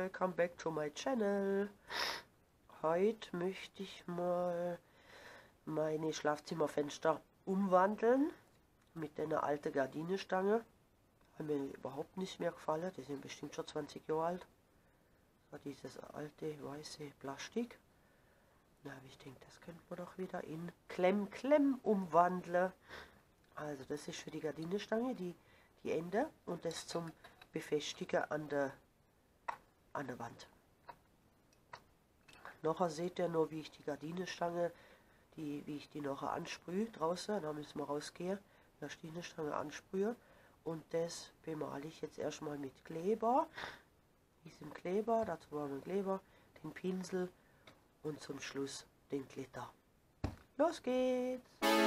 welcome back to my channel. Heute möchte ich mal meine Schlafzimmerfenster umwandeln mit einer alten Gardinestange. Hat mir überhaupt nicht mehr gefallen, die sind bestimmt schon 20 Jahre alt. So dieses alte weiße Plastik. Da habe ich gedacht, das könnte man doch wieder in Klemm umwandeln. Also das ist für die Gardinestange, die Ende, und das zum Befestigen an der Wand. Nachher seht ihr noch, wie ich die Gardinestange, wie ich die nachher ansprühe draußen. Da müssen wir rausgehen, die Gardinestange ansprühe. Und das bemale ich jetzt erstmal mit Kleber. Diesem Kleber, dazu brauchen wir Kleber, den Pinsel und zum Schluss den Glitter. Los geht's!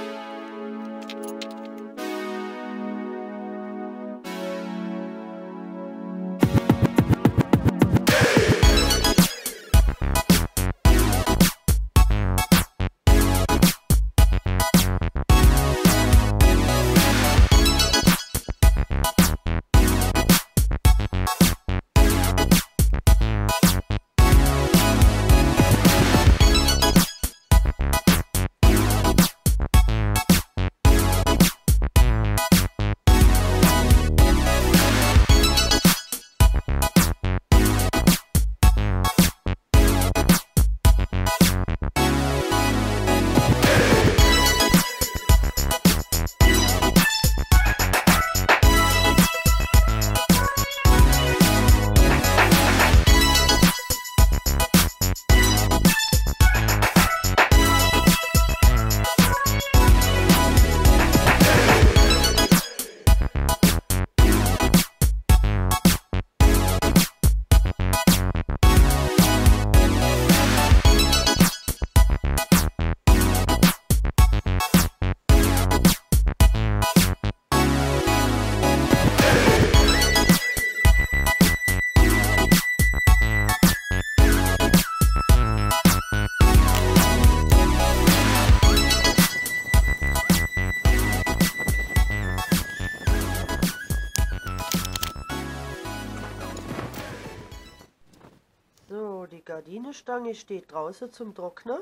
So, die Gardinestange steht draußen zum Trocknen.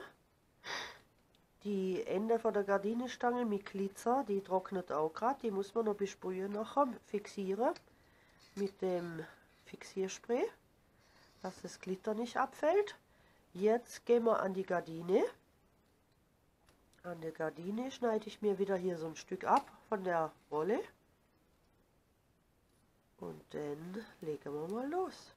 Die Ende von der Gardinestange mit Glitzer, die trocknet auch gerade. Die muss man noch besprühen nachher, fixieren mit dem Fixierspray, dass das Glitter nicht abfällt. Jetzt gehen wir an die Gardine. An der Gardine schneide ich mir wieder hier so ein Stück ab von der Rolle. Und dann legen wir mal los.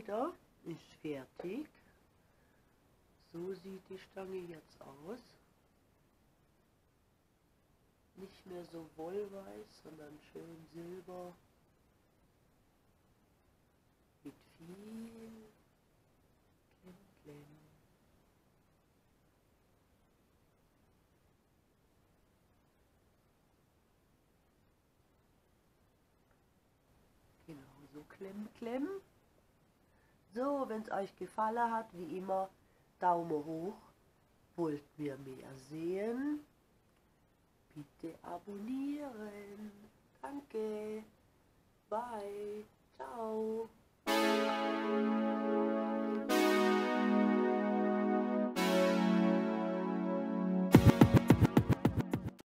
Leder ist fertig. So sieht die Stange jetzt aus. Nicht mehr so wollweiß, sondern schön silber. Mit viel Klemm. Genau, so Klemm. So, wenn es euch gefallen hat, wie immer, Daumen hoch. Wollt ihr mehr sehen? Bitte abonnieren. Danke. Bye. Ciao.